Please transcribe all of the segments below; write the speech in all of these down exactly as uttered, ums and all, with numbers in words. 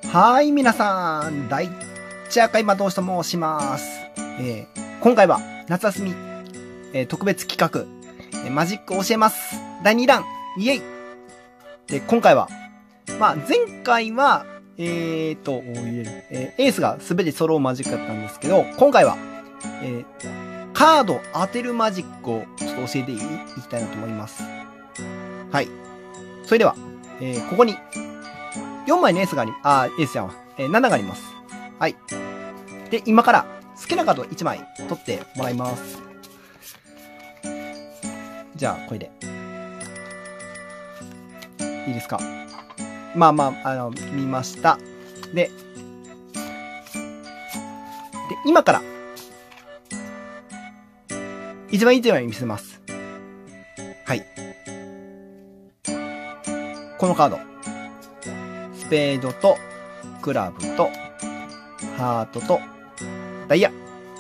はい、皆さん、大地赤今投資と申します。えー、今回は夏休み、えー、特別企画、えー、マジック教えます。だいにだん、イエイで、今回は、まあ、前回は、えーと、えー、エースが全て揃うマジックだったんですけど、今回は、えー、カード当てるマジックをちょっと教えていきたいなと思います。はい。それでは、えー、ここに、よんまいのエースがあり、あー、エースじゃんわ。えー、なながあります。はい。で、今から好きなカードいちまい取ってもらいます。じゃあ、これで。いいですか？まあまあ、あの、見ました。で、で、今から、いちまいいちまい見せます。はい。このカード。スペードと、クラブと、ハートと、ダイヤ。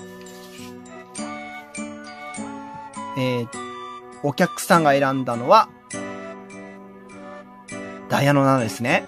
えー、お客さんが選んだのは、ダイヤのななですね。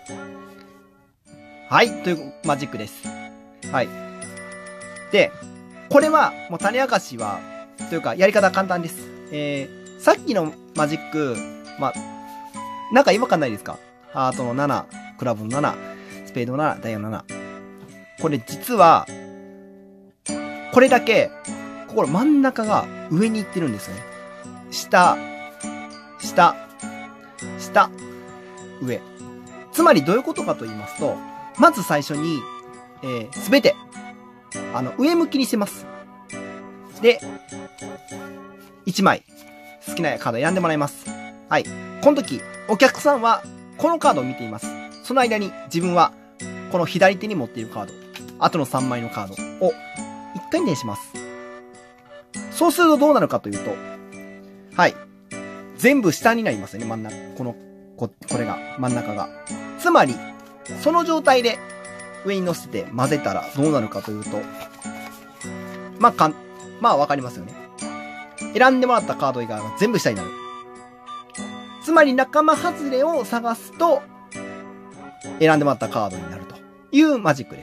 はい、というマジックです。はい。で、これは、もう種明かしは、というか、やり方簡単です。えー、さっきのマジック、まあ、なんか違和感ないですか？ハートのなな、クラブのなな、スペードのなな、ダイヤのなな。これ実は、これだけ、ここの真ん中が上に行ってるんですよね。下、下、下、上。つまりどういうことかと言いますと、まず最初に、えー、すべて、あの、上向きにしてます。で、いちまい、好きなカード選んでもらいます。はい。この時、お客さんは、このカードを見ています。その間に、自分は、この左手に持っているカード、あとのさんまいのカードを、一回に電します。そうするとどうなるかというと、はい。全部下になりますよね、真ん中。この、こ、これが、真ん中が。つまり、その状態で上に乗せて混ぜたらどうなるかというと、まあ、かん、まあわかりますよね。選んでもらったカード以外は全部下になる。つまり仲間外れを探すと、選んでもらったカードになるというマジックです。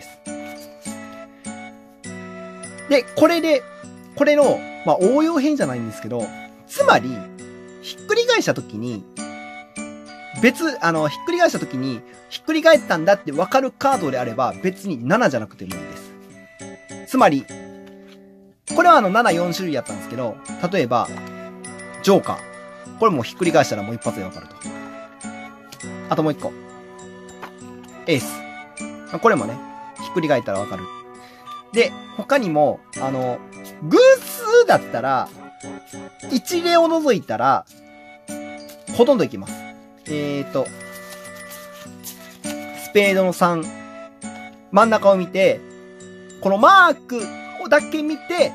で、これで、これの、まあ応用編じゃないんですけど、つまり、ひっくり返したときに、別、あの、ひっくり返したときに、ひっくり返ったんだって分かるカードであれば、別にななじゃなくてもいいです。つまり、これはあのななよんしゅるいやったんですけど、例えば、ジョーカー。これもひっくり返したらもう一発で分かると。あともう一個。エース。これもね、ひっくり返ったら分かる。で、他にも、あの、偶数だったら、一例を除いたら、ほとんどいきます。えーと、スペードのさん、真ん中を見て、このマークだけ見て、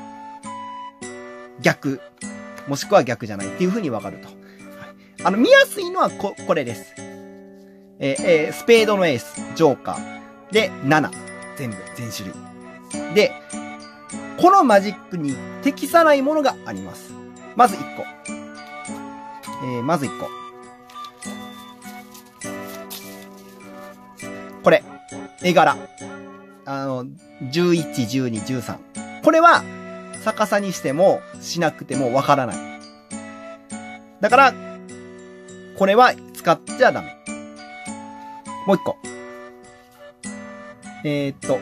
逆、もしくは逆じゃないっていう風にわかると。はい、あの、見やすいのはこ、これです。えーえー、スペードのエース、ジョーカー。で、なな。全部、全種類。で、このマジックに適さないものがあります。まずいっこ。えー、まずいっこ。これ、絵柄。あの、じゅういち、じゅうに、じゅうさん。これは、逆さにしても、しなくてもわからない。だから、これは使っちゃダメ。もう一個。えー、っと、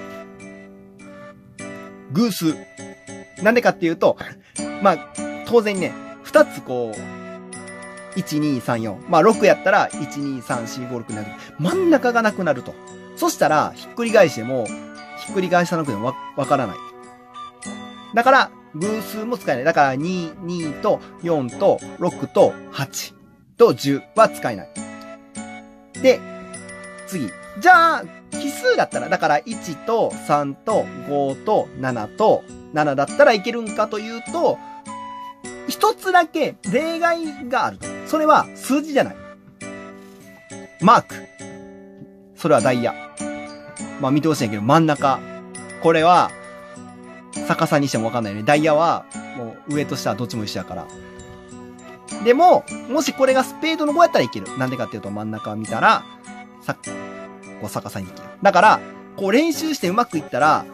偶数。なんでかっていうと、まあ、当然ね、二つこう、いち、に、さん、よん。まあ、ろくやったら、いち、に、さん、よん、ご、ろくになる。真ん中がなくなると。そしたら、ひっくり返しても、ひっくり返さなくてもわ、わからない。だから、偶数も使えない。だから、に、にとよんとろくとはちとじゅうは使えない。で、次。じゃあ、奇数だったら、だからいちとさんとごとななとななだったらいけるんかというと、一つだけ例外があると。それは数字じゃない。マーク。それはダイヤ。まあ見てほしいんやけど、真ん中。これは、逆さにしてもわかんないよね。ダイヤは、もう上と下はどっちも一緒やから。でも、もしこれがスペードのごやったらいける。なんでかっていうと真ん中を見たら、さ、 こう逆さにできる。だから、こう練習してうまくいったら、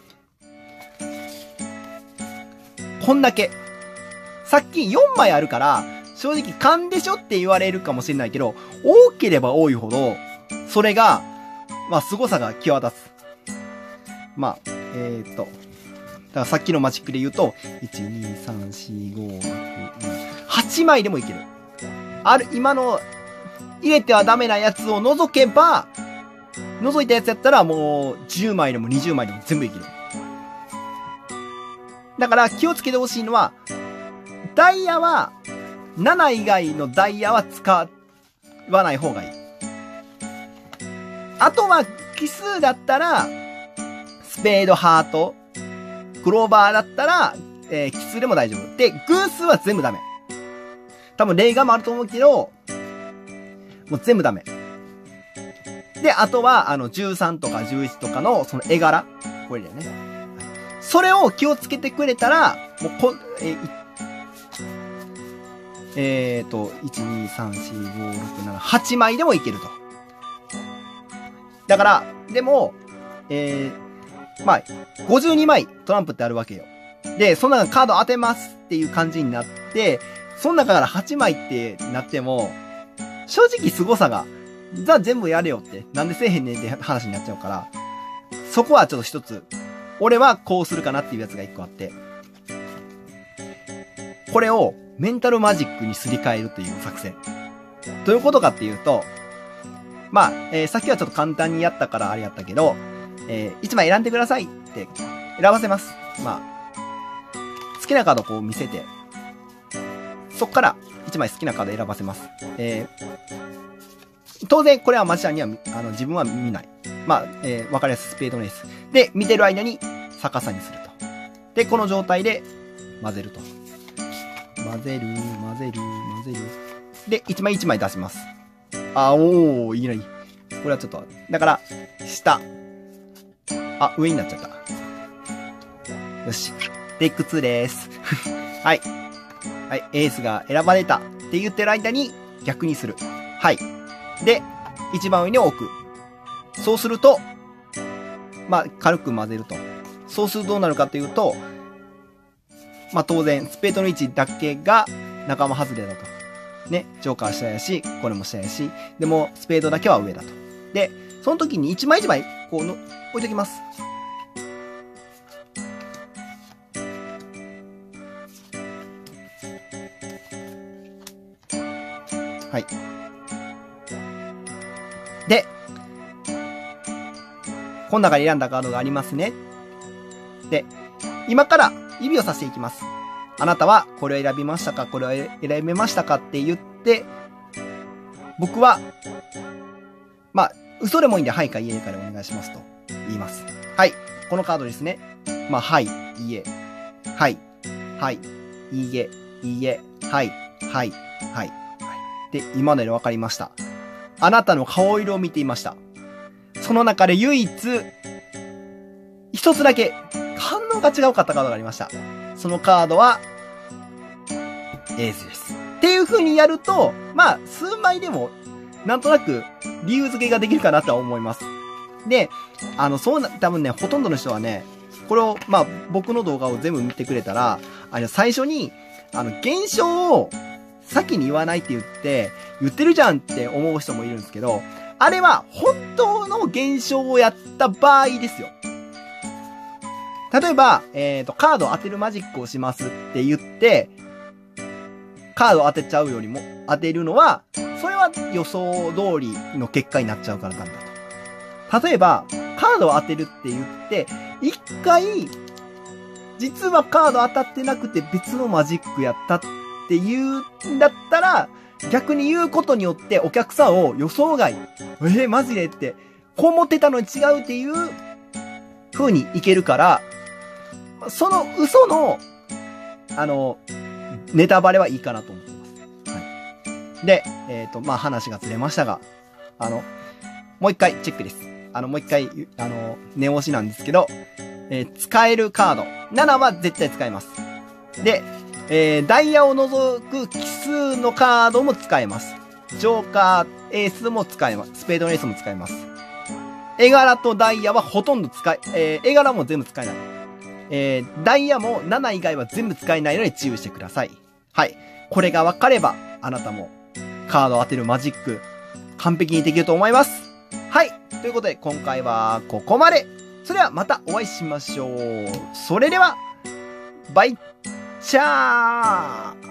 こんだけ。さっきよんまいあるから、正直勘でしょって言われるかもしれないけど、多ければ多いほど、それが、まあ、凄さが際立つ。まあ、えーっと、だからさっきのマジックで言うと、いち、に、さん、よん、ご、ろく、なな、はちまいでもいける。ある、今の、入れてはダメなやつを除けば、除いたやつやったらもう、じゅうまいでもにじゅうまいでも全部いける。だから気をつけてほしいのは、ダイヤは、なな以外のダイヤは使わない方がいい。あとは、奇数だったら、スペード、ハート、クローバーだったら、えー、奇数でも大丈夫。で、偶数は全部ダメ。多分例外もあると思うけど、もう全部ダメ。で、あとは、あの、じゅうさんとかじゅういちとかの、その絵柄。これだよね。それを気をつけてくれたら、もうこ、えー、えーと、いち、に、さん、よん、ご、ろく、なな、はちまいでもいけると。だから、でも、えー、まあ、ごじゅうにまいトランプってあるわけよ。で、その中カード当てますっていう感じになって、その中からはちまいってなっても、正直凄さが、じゃあ全部やれよって、なんでせえへんねんって話になっちゃうから、そこはちょっと一つ、俺はこうするかなっていうやつが一個あって、これをメンタルマジックにすり替えるという作戦。どういうことかっていうと、まあ、えー、さっきはちょっと簡単にやったからあれやったけど、えー、いちまい選んでくださいって選ばせます。まあ、好きなカードをこう見せて、そっからいちまい好きなカード選ばせます。えー、当然これはマジシャンにはあの自分は見ない。まあ、えー、わかりやすいスペードのエース。で、見てる間に逆さにすると。で、この状態で混ぜると。混ぜる、混ぜる、混ぜる。で、いちまいいちまい出します。あ、おー、いいのいい。これはちょっと、だから、下。あ、上になっちゃった。よし。デックツーです。はい。はい、エースが選ばれたって言ってる間に逆にする。はい。で、一番上に置く。そうすると、まあ、軽く混ぜると。そうするとどうなるかというと、まあ当然、スペードの位置だけが仲間外れだと。ね、ジョーカー下やし、これも下やし、でも、スペードだけは上だと。で、その時に一枚一枚、こうの、置いときます。はい。で、この中に選んだカードがありますね。で、今から指をさしていきます。あなたはこれを選びましたか、これを選びましたかって言って、僕は、まあ、嘘でもいいんで、はいかいいえかでお願いしますと言います。はい。このカードですね。まあ、はい、いいえ。はい、はい、いいえ、いいえ、はい、はい、はい。で、今ので分かりました。あなたの顔色を見ていました。その中で唯一、一つだけ、反応が違うかったカードがありました。そのカードは、エースです。っていう風にやると、まあ、数枚でも、なんとなく、理由付けができるかなとは思います。で、あの、そうな、多分ね、ほとんどの人はね、これを、まあ、僕の動画を全部見てくれたら、あの、最初に、あの、現象を、先に言わないって言って、言ってるじゃんって思う人もいるんですけど、あれは、本当の現象をやった場合ですよ。例えば、えっと、カードを当てるマジックをしますって言って、カードを当てちゃうよりも、当てるのは、それは予想通りの結果になっちゃうからなんだと。例えば、カードを当てるって言って、一回、実はカード当たってなくて別のマジックやったって言うんだったら、逆に言うことによってお客さんを予想外、えー、マジでって、こう思ってたのに違うっていう風にいけるから、その嘘の、あの、ネタバレはいいかなと思ってます。はい。で、えっと、まあ、話がずれましたが、あの、もう一回チェックです。あの、もう一回、あの、念押しなんですけど、えー、使えるカード。ななは絶対使えます。で、えー、ダイヤを除く奇数のカードも使えます。ジョーカー、エースも使えます。スペードのエースも使えます。 絵柄とダイヤはほとんど使い、えー、絵柄も全部使えない。えー、ダイヤもなな以外は全部使えないので注意してください。はい。これが分かれば、あなたもカードを当てるマジック、完璧にできると思います。はい。ということで、今回はここまで。それではまたお会いしましょう。それでは、バイチャー